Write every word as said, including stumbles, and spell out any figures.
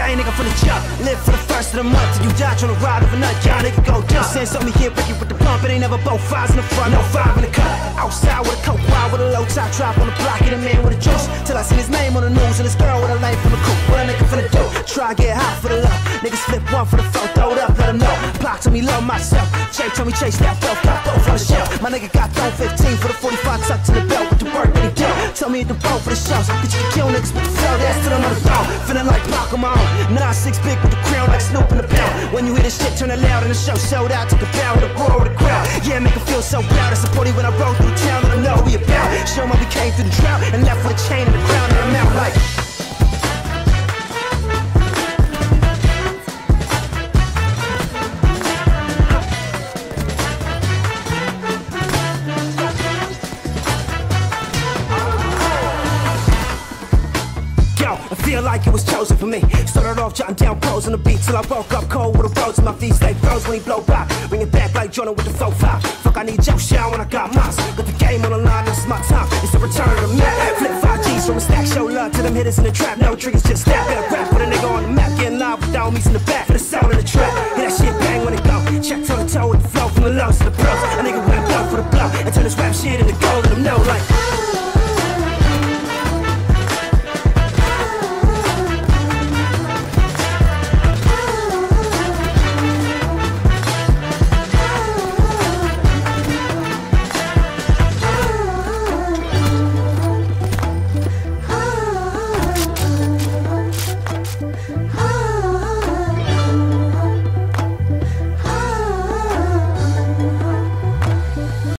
gang, nigga from the jump. Live for the first of the month till you die trying to ride over nut. Y'all nigga go dumb. Send something here, break it with the pump. It ain't never both fives in the front, no five in the cut. Outside with a coke, wild with a low top drop on the block. Hit a man with a juice till I seen his name on the news. And this girl with a lane from the coop. What a nigga finna do? Try get hot for the love. Niggas flip one for the phone, throw it up, let him know. Block to me, love myself. Jay told me chase that dope, got both on the shelf. My nigga got thrown fifteen for the forty-five tucked in the belt with the work that he done. Tell me at the boat for the shows. Cause you can kill niggas with the flow, that's to them on the throne. Feeling like Pac on my own. nine six big with the crown like Snoop in the belt. When you hear this shit, turn it loud and the show sold out. Took a bow with a roar with the crowd. Yeah, make him feel so proud. I support him when I roll through town. Let him know we about. Show him how we came through the drought and left with a chain and the crown in the mouth like. I feel like it was chosen for me. Started off jotting down pros on the beat till I woke up cold with the roads and my feet stay froze when he blow by. Bring it back like Jordan with the four five. Fuck, I need your shine when I got mine. Got the game on the line, this is my time. It's the return of the map. Flip five G's from a stack, show love to them hitters in the trap. No triggers, just snap. Better rap, put a nigga on the map. Getting live with homies in the back for the sound of the trap. Hear that shit bang when it go. Check toe to toe with the flow from the lows to the pros. A nigga went blow for the blow and turn this rap shit into gold. Let them know like.